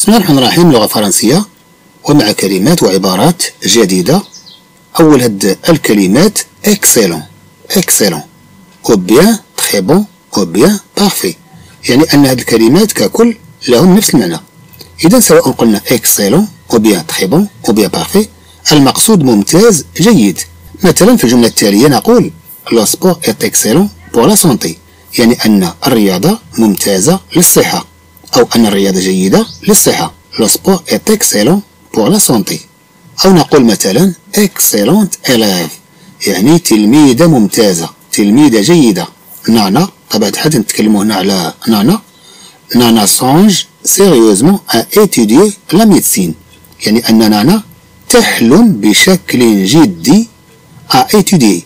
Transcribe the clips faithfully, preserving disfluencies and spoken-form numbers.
بسم الله الرحمن الرحيم. لغة فرنسية ومع كلمات وعبارات جديدة. أول هاد الكلمات excellent excellent ou bien très bon ou bien parfait، يعني أن هاد الكلمات ككل لهم نفس المعنى. إذا سواء قلنا excellent ou bien très bon ou bien parfait، المقصود ممتاز جيد. مثلا في الجملة التالية نقول le sport est excellent pour la santé، يعني أن الرياضة ممتازة للصحة، أو أن الرياضة جيدة للصحة. le sport est excellent pour la santé. أو نقول مثلا excellent élève، يعني تلميذة ممتازة، تلميذة جيدة. نانا طبعا حتى نتكلموا هنا على نانا. نانا songe sérieusement à étudier la médecine، يعني أن نانا تحلم بشكل جدي à étudier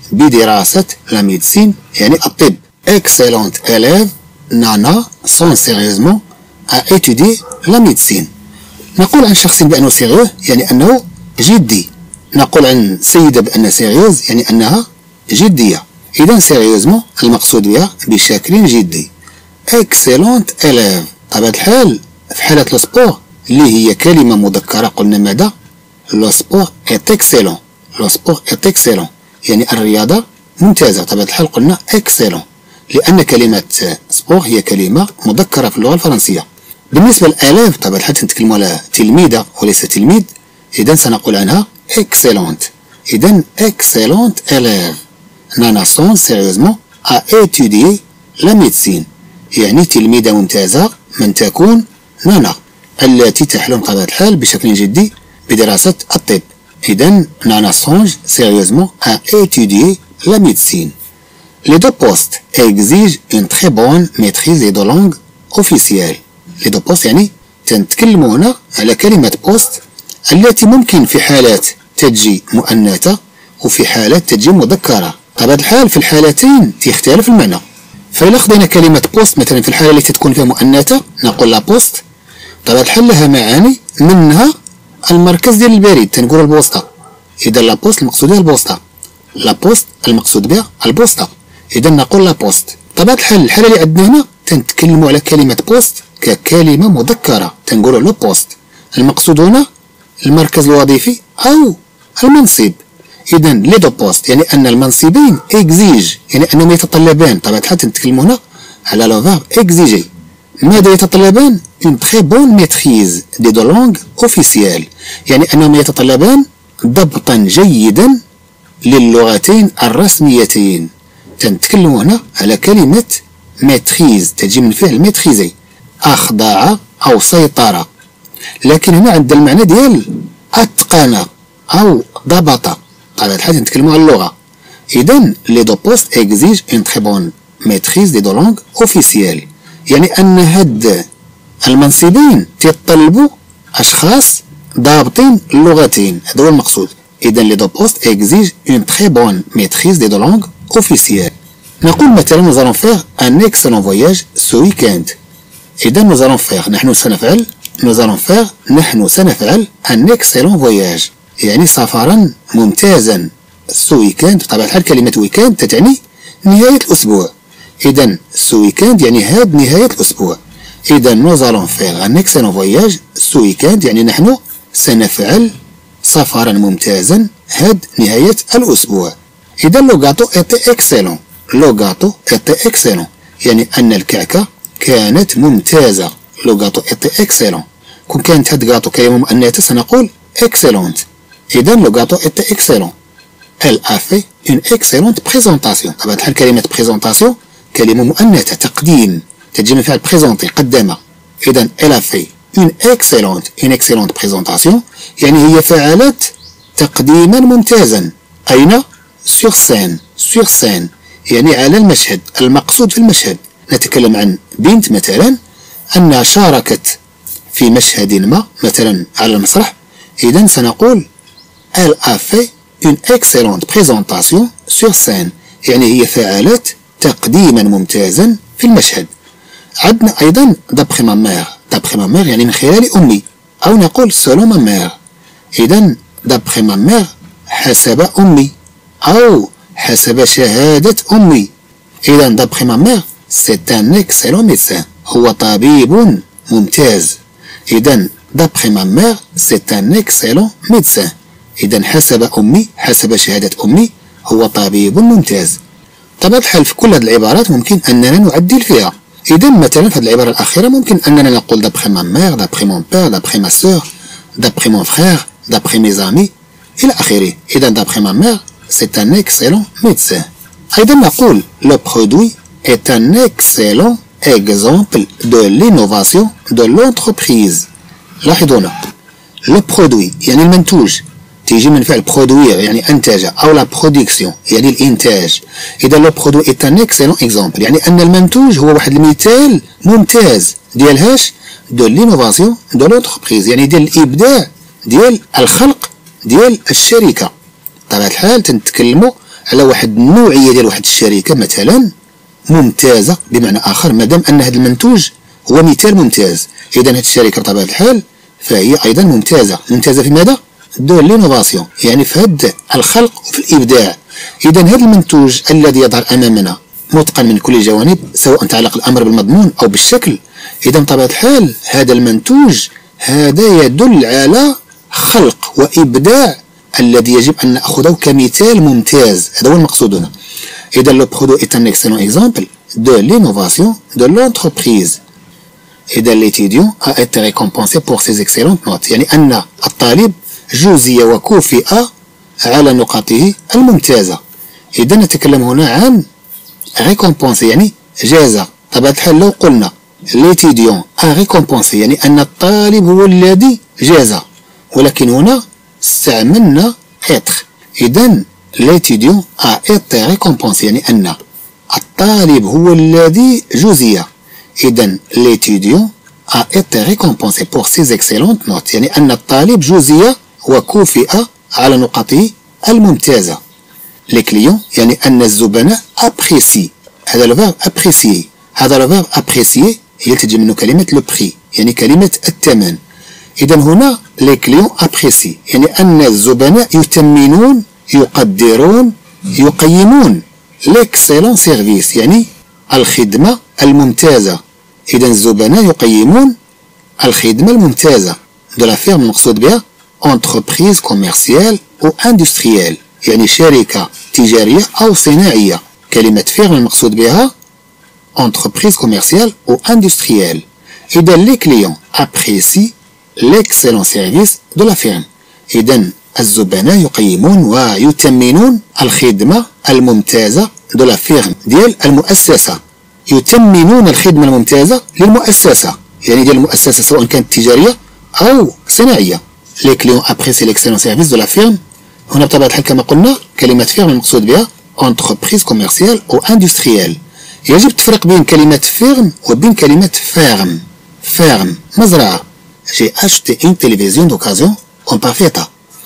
بدراسة la médecine، يعني الطب. excellent élève نانا songe sérieusement à étudier la médecine. نقول عن شخص بأنه سيريوز يعني أنه جدي. نقول عن سيدة بأنها سيريوز يعني أنها جدية. إذا سيريوزمون المقصود بها بشكل جدي. excellent élève طبعا الحال في حالة السبور اللي هي كلمة مذكرة قلنا ماذا؟ لو سبور est excellent. لو سبور est excellent يعني الرياضة ممتازة. طبعا الحال قلنا excellent لأن كلمة سبور هي كلمة مذكرة في اللغة الفرنسية. بالنسبة للآلاف طبعا حتى نتكلموا على تلميذة وليس تلميذ، إذا سنقول عنها excellent. إذا excellent élève نانا songe sérieusement à étudier la médecine، يعني تلميذة ممتازة من تكون نانا التي تحلم طبيعة الحال بشكل جدي بدراسة الطب. إذا نانا songe sérieusement à étudier la médecine. Les deux postes exigent une très bonne maîtrise des deux langues officielles. les deux postes يعني تنتكلموا هنا على كلمة post التي ممكن في حالات تجي مؤنثة وفي حالات تجي مذكرة. طبعا الحال في الحالتين تختلف المعنى. فإذا خدينا كلمة post مثلا في الحالة التي تكون فيها مؤنثة نقول لا post، طبعا الحال لها معاني منها المركز ديال البريد تنقول البوسطة. إذا لا post المقصود بها البوسطة، لا post المقصود بها البوسطة. إذا نقول لا post. طبعا الحال الحالة اللي عندنا هنا تنتكلموا على كلمة post ككلمة مذكرة تنقولوا لو بوست، المقصود هنا المركز الوظيفي أو المنصب. إذا لي دو بوست يعني أن المنصبين إكزيج يعني أنهم يتطلبان. طبعا حتى نتكلموا هنا على لو فيرب إكزيجي. ماذا يتطلبان؟ une très bonne maîtrise des deux langues officielles، يعني أنهم يتطلبان ضبطا جيدا للغتين الرسميتين. تنتكلموا هنا على كلمة ماتريز تجي من فعل ماتريزي، أخضع أو سيطرة، لكن هنا عند المعنى ديال أتقن أو ضبط. طبعا الحال نتكلموا على اللغة. إذا لي دو بوست إكزيج إن تخي بون ميتريز دي دو لونغ أوفيسيال، يعني أن هاد المنصبين تيطلبوا أشخاص ضابطين اللغتين، هذا هو المقصود. إذا لي دو بوست إكزيج إن تخي بون ميتريز دي دو لونغ أوفيسيال. نقول مثلا nous allons faire un excellent voyage ce week-end. إذا nous allons faire نحن سنفعل nous allons faire نحن سنفعل un excellent voyage يعني سفرا ممتازا ce weekend. طبعا الحال كلمة weekend تتعني نهاية الأسبوع. إذا ce weekend يعني هاد نهاية الأسبوع. إذا nous allons faire un excellent voyage ce weekend يعني نحن سنفعل سفرا ممتازا هاد نهاية الأسبوع. إذا le gâteau était excellent. لو غاتو était excellent يعني أن الكعكة كانت ممتازة. لو غاتو était excellent. كون كانت هاد غاتو كلمة مؤنثة سنقول excellent. إذا لو غاتو était excellent. elle a fait une excellente présentation. طبعا الحال كلمة présentation كلمة مؤنثة تقديم تجي من فعل présenter قدم. إذا elle a fait une excellente une excellente présentation يعني هي فعلت تقديما ممتازا. أين؟ sur scène sur scène يعني على المشهد. المقصود في المشهد نتكلم عن بنت مثلا أنها شاركت في مشهد ما مثلا على المسرح. إذا سنقول elle a fait une excellente présentation sur scène يعني هي فعلت تقديما ممتازا في المشهد. عندنا أيضا d'après ma mère. d'après ma mère يعني من خلال أمي، أو نقول selon ma mère. إذا d'après ma mère حسب أمي أو حسب شهادة أمي. إذا d'après ma mère c'est un excellent médecin هو طبيب ممتاز. إذا d'après ma mère c'est un excellent médecin. إذا حسب أمي، حسب شهادة أمي هو طبيب ممتاز. طبعا الحال في كل هذه العبارات ممكن أننا نعدل فيها. إذا مثلا في هذه العبارة الأخيرة ممكن أننا نقول d'après ma mère، d'après mon père، d'après ma sœur، d'après mon frère، d'après mes amis إلى آخره. إذا d'après ma mère c'est un excellent médecin. أيضا نقول le produit est un excellent exemple de l'innovation de l'entreprise. لاحظوا هنا le produit يعني المنتوج تيجي من فعل produire يعني أنتج، أو la production يعني الإنتاج. إذا le produit est un excellent exemple يعني أن المنتوج هو واحد المثال ممتاز ديال هاش de l'innovation de l'entreprise، يعني ديال الإبداع ديال الخلق ديال الشركة. بطبيعة الحال تنتكلموا على واحد النوعية ديال واحد الشركة مثلا ممتازة، بمعنى آخر مادام أن هذا المنتوج هو مثال ممتاز، إذا هذه الشركة بطبيعة الحال فهي أيضا ممتازة. ممتازة في ماذا؟ دو لينوفاسيون يعني في هذا الخلق وفي الإبداع. إذا هذا المنتوج الذي يظهر أمامنا متقن من كل الجوانب، سواء تعلق الأمر بالمضمون أو بالشكل، إذا بطبيعة الحال هذا المنتوج هذا يدل على خلق وإبداع الذي يجب أن نأخذه كمثال ممتاز. هذا هو المقصود هنا. إذا le produit est un excellent exemple de l'innovation de l'entreprise. إذا l'étudiant a été récompensé pour ses excellentes notes يعني أن الطالب جوزي وكوفئ على نقاطه الممتازة. إذا نتكلم هنا عن récompensé يعني جازة. طبعا الحال لو قلنا l'étudiant a récompensé يعني أن الطالب هو الذي جاز، ولكن هنا استعملنا être. إذا l'étudiant a été récompensé يعني أن الطالب هو الذي جزي. إذا l'étudiant a été récompensé pour ses excellentes notes يعني أن الطالب جزي وكوفئ على نقاطه الممتازة. les clients يعني أن الزبناء apprécient، هذا le verbe apprécier، هذا le verbe apprécier هي تجي منه كلمة le prix يعني كلمة الثمن. إذا هنا les clients apprécient يعني أن الزبناء يثمنون يقدرون يقيمون l'excellent service يعني الخدمة الممتازة. إذا الزبناء يقيمون الخدمة الممتازة de la firme المقصود بها entreprise commerciale أو industrielle يعني شركة تجارية أو صناعية. كلمة firme المقصود بها entreprise commerciale أو industrielle. إذا les clients apprécient l'excellent service de la firme. إذا الزبناء يقيمون ويثمنون الخدمة الممتازة de la firme ديال المؤسسة. يثمنون الخدمة الممتازة للمؤسسة يعني ديال المؤسسة سواء كانت تجارية أو صناعية. les clients apprécient l'excellent service de la firme. هنا بطبيعة الحال كما قلنا كلمة firme المقصود بها entreprise commerciale أو industrielle. يجب تفرق بين كلمة firme وبين كلمة ferme. ferme مزرعة. j'ai acheté une télévision d'occasion en parfait état.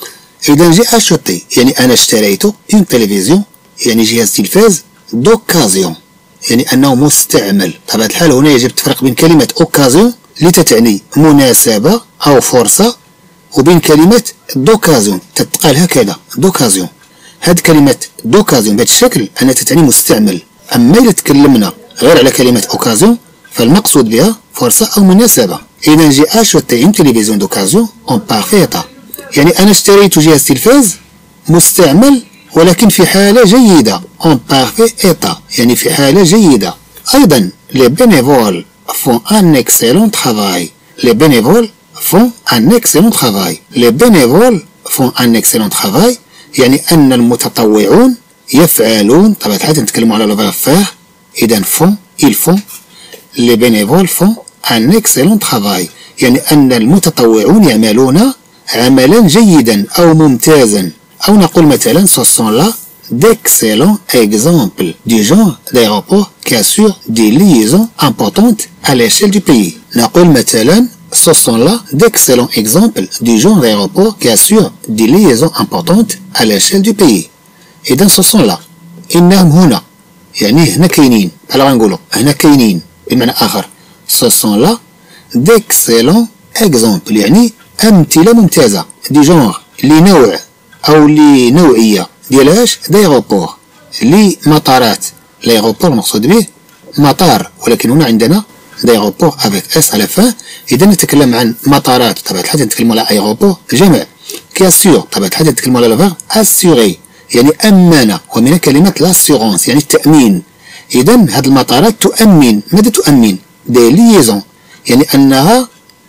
إذا j'ai acheté يعني أنا اشتريت une télévision يعني جهاز تلفاز d'occasion يعني أنه مستعمل. بطبيعة الحال هنا يجب تفرق بين كلمة occasion لتتعني مناسبة أو فرصة وبين كلمة d'occasion تتقال هكذا d'occasion. هاد كلمة d'occasion بهذا الشكل أنها تتعني مستعمل. أما إذا تكلمنا غير على كلمة occasion فالمقصود بها فرصة أو مناسبة. إذا j'ai acheté une télévision d'occasion en parfait état يعني أنا اشتريت جهاز تلفاز مستعمل ولكن في حالة جيدة en parfait état يعني في حالة جيدة. أيضا les bénévoles font un excellent travail. les bénévoles font un excellent travail. les bénévoles font un excellent travail يعني أن المتطوعون يفعلون. طبعا الحال نتكلموا على le verbe faire. إذا font ils font les bénévoles font un excellent travail يعني أن المتطوعون يعملون عملا جيدا أو ممتازا. أو نقول مثلا ce sont là d'excellents exemples du genre d'aéroport qui assure des liaisons importantes à l'échelle du pays. نقول مثلا ce sont là d'excellents exemples du genre d'aéroport qui assure des liaisons importantes à l'échelle du pays. إذا ce sont là إنهم هنا يعني هنا كاينين، بحال غنقولوا هنا كاينين بمعنى آخر ce sont là d'excellents exemples يعني أمثلة ممتازة دي جونغ لنوع أو لنوعية ديالاش دايغوبور لمطارات. لايغوبور المقصود به مطار، ولكن هنا عندنا d'aéroport avec S à la fin. إذا نتكلم عن مطارات بطبيعة الحال نتكلم على aéroport جمع. كاسيور بطبيعة الحال نتكلم على الفيرب assurer يعني أمن، ومن كلمة l'assurance يعني التأمين. إذا هذه المطارات تؤمن، ماذا تؤمن؟ des liaisons يعني أنها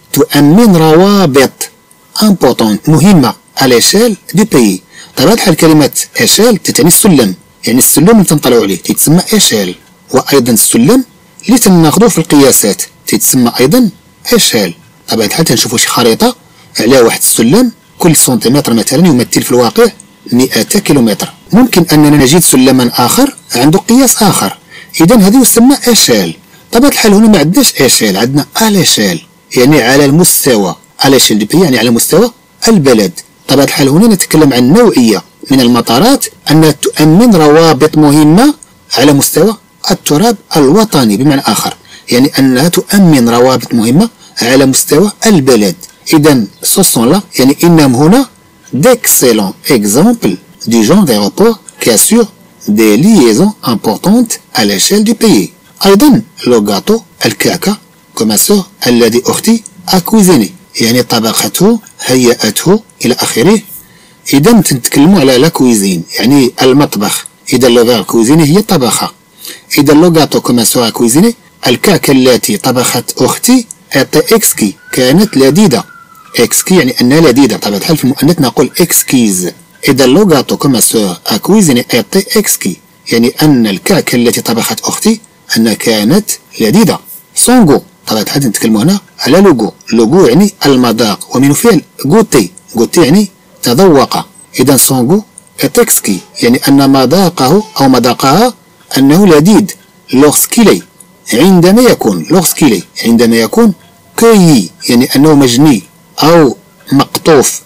تؤمن روابط important مهمة à l'échelle du pays. بطبيعة الحال كلمة échelle تتعني السلم، يعني السلم اللي تنطلعوا عليه تتسمى échelle، وأيضا السلم اللي تناخذوه في القياسات تتسمى أيضا échelle. بطبيعة الحال تنشوفوا شي خريطة على واحد السلم، كل سنتيمتر مثلا يمثل في الواقع مئة كيلومتر. ممكن أننا نجد سلما آخر عنده قياس آخر، إذا هذا يسمى échelle. بطبيعة الحال هنا ما عندناش échelle، عندنا à l'échelle يعني على المستوى، à l'échelle du pays يعني على مستوى البلد. بطبيعة الحال هنا نتكلم عن نوعية من المطارات أنها تؤمن روابط مهمة على مستوى التراب الوطني، بمعنى آخر يعني أنها تؤمن روابط مهمة على مستوى البلد. إذا ce sont là يعني إنهم هنا d'excellents exemples du genre d'aéroport qui assure des liaisons importantes à l'échelle du pays. أيضا لو gâteau الكعكة كما سور الذي أختي a cuisiné يعني طبخته هيأته إلى آخره. إذا نتكلموا على لا كويزين يعني المطبخ. إذا لو فيرب كويزيني هي طبخة. إذا لو gâteau كما سور a cuisiné الكعكة التي طبخت أختي était exquis كانت لذيذة. exquis يعني أنها لذيذة، بطبيعة الحال في المؤنث نقول exquise. إذا لو gâteau كما سور a cuisiné était exquis يعني أن الكعكة التي طبخت أختي أنها كانت لذيذة. سونغو طبعا الحال نتكلموا هنا على لوغو. لوغو يعني المذاق، ومن فعل غوتي. غوتي يعني تذوق. إذا سونغو اتكسكي يعني أن مذاقه أو مذاقها أنه لذيذ. لوغسكيلي عندما يكون، لوغسكيلي عندما يكون، كويي يعني أنه مجني أو مقطوف.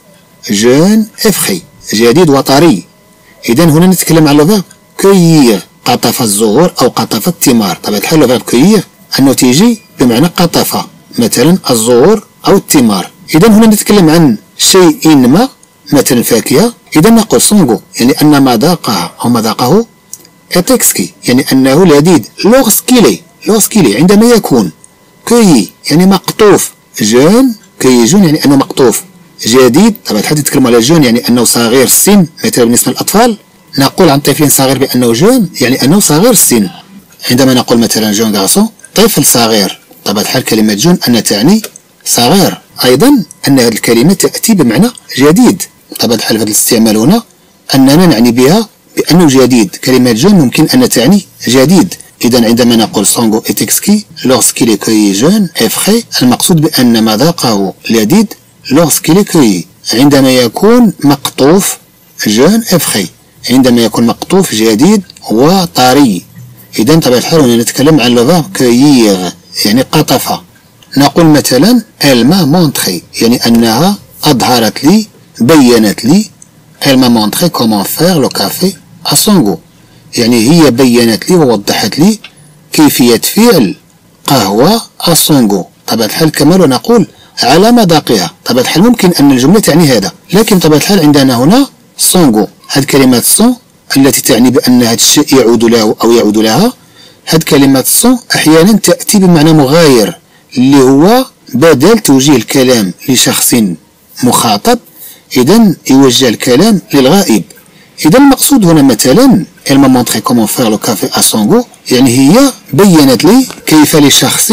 جون افخي جديد وطري. إذا هنا نتكلم على الفيرب كويير قطف الزهور أو قطف الثمار. طبعا الحال الفيرب كويير أنه تيجي بمعنى قطف مثلا الزهور أو الثمار. إذا هنا نتكلم عن شيء ما مثلا فاكهة. إذا نقول سونغو يعني أن مذاقها أو مذاقه اتكسكي يعني أنه لذيذ. لوغسكيلي لوغسكيلي عندما يكون. كويي يعني مقطوف. جون كويي جون يعني أنه مقطوف. جديد طبعا الحال نتكلم على جون يعني أنه صغير السن مثلا بالنسبة للأطفال نقول عن طفل صغير بأنه جون يعني أنه صغير السن. عندما نقول مثلا جون غارسون طفل صغير، طبعا الحال كلمة جون أن تعني صغير. أيضا أن هذه الكلمة تأتي بمعنى جديد. طبعا الحال في هذا الاستعمال هنا أننا نعني بها بأنه جديد. كلمة جون ممكن أن تعني جديد. إذا عندما نقول سونغو اتكسكي لورسكيل كوي جون افخي المقصود بأن مذاقه لذيذ. لورسكيل كوي عندما يكون مقطوف. جون افخي عندما يكون مقطوف جديد وطري. إذا طبعا الحال هنا نتكلم عن لو كويير يعني قطف. نقول مثلا elle m'a montré يعني أنها أظهرت لي بينت لي. elle m'a montré comment faire le café à Songo يعني هي بينت لي ووضحت لي كيفية فعل قهوة à Songo. طبعا الحال كما لو نقول على مذاقها. طبعا الحال ممكن أن الجملة تعني هذا، لكن طبعا الحال عندنا هنا سونغو. هذه كلمة سون التي تعني بأن هذا الشيء يعود له أو يعود لها. هذه كلمة سون أحيانا تأتي بمعنى مغاير اللي هو بدل توجيه الكلام لشخص مخاطب إذا يوجه الكلام للغائب. إذا المقصود هنا مثلا elle m'a montré comment faire le café à Songo يعني هي بينت لي كيف لشخص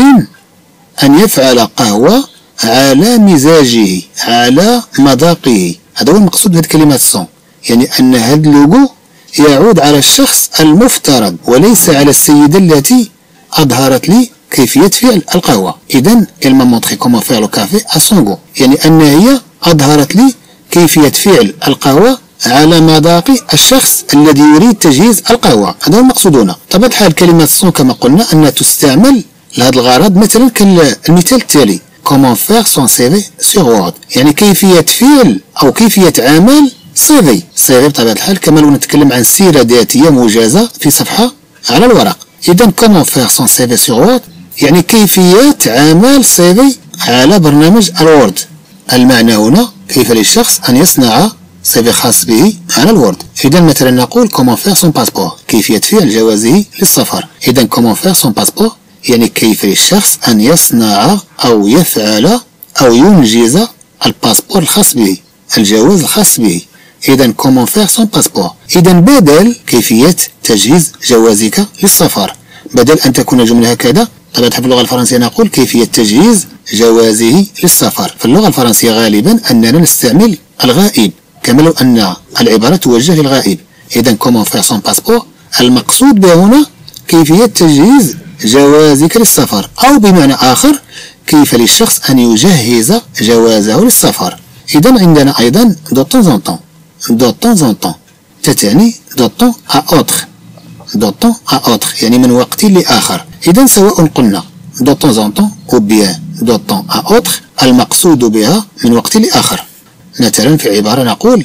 أن يفعل قهوة على مزاجه على مذاقه. هذا هو المقصود بهذه كلمة سون، يعني أن هذا اللوغو يعود على الشخص المفترض وليس على السيدة التي أظهرت لي كيفية فعل القهوة. إذا elle m'a montré comment faire le café à Songo يعني أن هي أظهرت لي كيفية فعل القهوة على مذاق الشخص الذي يريد تجهيز القهوة. هذا هو المقصود هنا. طبعا الحال كلمة سون كما قلنا أنها تستعمل لهذا الغرض مثلا كالمثال التالي comment faire son سي في sur Word يعني كيفية فعل أو كيفية عمل سي في. سي في بطبيعة الحال كما لو نتكلم عن سيرة ذاتية موجزة في صفحة على الورق. إذا comment faire son سي في sur Word يعني كيفية عمل سي في على برنامج الوورد. المعنى هنا كيف للشخص أن يصنع سي في خاص به على الوورد. إذا مثلا نقول comment faire son passeport كيفية فعل جوازه للسفر. إذا comment faire son passeport يعني كيف للشخص أن يصنع أو يفعل أو ينجز الباسبور الخاص به، الجواز الخاص به. إذا كومون فيغ سون باسبور. إذا بدل كيفية تجهيز جوازك للسفر، بدل أن تكون الجملة هكذا، طبعا في اللغة الفرنسية نقول كيفية تجهيز جوازه للسفر. في اللغة الفرنسية غالبا أننا نستعمل الغائب، كما لو أن العبارة توجه للغائب. إذا كومون فيغ سون باسبور، المقصود به هنا كيفية تجهيز جوازك للسفر، أو بمعنى آخر كيف للشخص أن يجهز جوازه للسفر. إذا عندنا أيضا دو طون أون طون، دو طون أون طون تتعني دو طون أ أوتر، دو طون أ أوتر يعني من وقت لآخر. إذا سواء قلنا دو طون أون طون أو بيان دو طون أ أوتر، المقصود بها من وقت لآخر. مثلا في عبارة نقول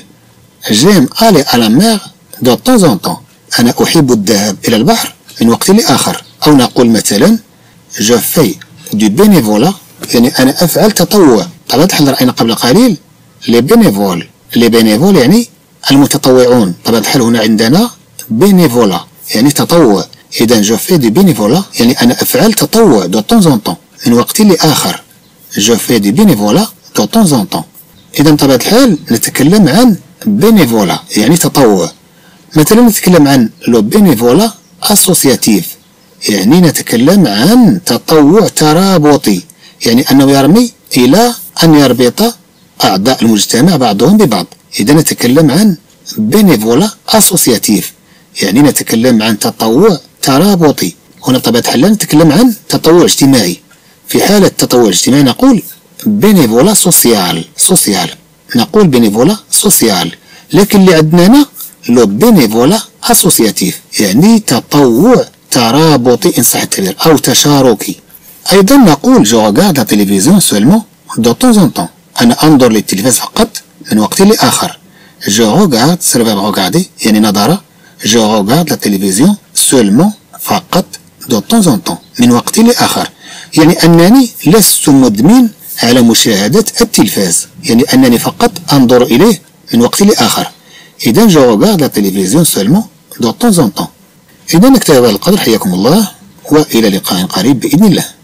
جيم ألي ألا مير دو طون أون طون، أنا أحب الذهاب إلى البحر من وقت لآخر. أو نقول مثلا جو في دو بينيفولا، يعني أنا أفعل تطوع. طبعا الحال رأينا قبل قليل لي بينيفول، لي بينيفول يعني المتطوعون. طبعا الحال هنا عندنا بينيفولا يعني تطوع. إذا جو في دو بينيفولا يعني أنا أفعل تطوع دو طون أون طون من وقت لآخر. جو في دو بينيفولا دو طون أون طون. إذا بطبيعة الحال نتكلم عن بينيفولا يعني تطوع. مثلا نتكلم عن لو بينيفولا اسوسياتيف، يعني نتكلم عن تطوع ترابطي، يعني أنه يرمي إلى أن يربط أعضاء المجتمع بعضهم ببعض. إذا نتكلم عن بينيفولا اسوسياتيف، يعني نتكلم عن تطوع ترابطي. هنا بطبيعة الحال نتكلم عن تطوع اجتماعي. في حالة تطوع اجتماعي نقول بينيفولا سوسيال، سوسيال نقول بينيفولا سوسيال. لكن اللي عندنا هنا لو بينيفولا اسوسياتيف يعني تطوع ترابطي إن صح التعبير أو تشاركي. أيضا نقول جو غارد لا تلفزيون سولمون دو طون أون طون، أنا أنظر للتلفاز فقط من وقت لآخر. جو غارد سير فيرب غاردي يعني نظر، جو غارد لا تلفزيون سولمون فقط دو طون أون طون من وقت لآخر، يعني أنني لست مدمن على مشاهدة التلفاز، يعني أنني فقط أنظر إليه من وقت لآخر. إذا جو غارد لا تلفزيون سولمون دو طون أون طون. إذا نكتفي بهذا القدر، حياكم الله وإلى لقاء قريب بإذن الله.